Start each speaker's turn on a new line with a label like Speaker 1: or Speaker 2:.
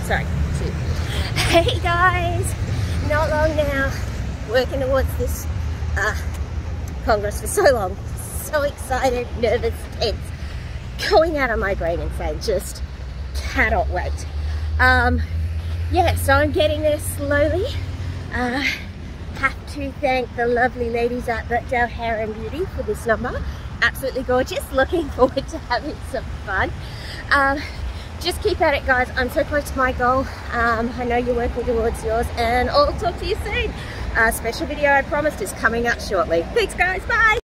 Speaker 1: Sorry, two. Hey guys, not long now, working towards this Congress for so long. So excited, nervous, tense, going out of my brain insane, just cannot wait. Yeah, so I'm getting there slowly. Have to thank the lovely ladies at Birkdale Hair and Beauty for this number. Absolutely gorgeous. Looking forward to having some fun. Just keep at it, guys. I'm so close to my goal. I know you're working towards yours, and I'll talk to you soon. A special video I promised is coming up shortly. Thanks, guys. Bye.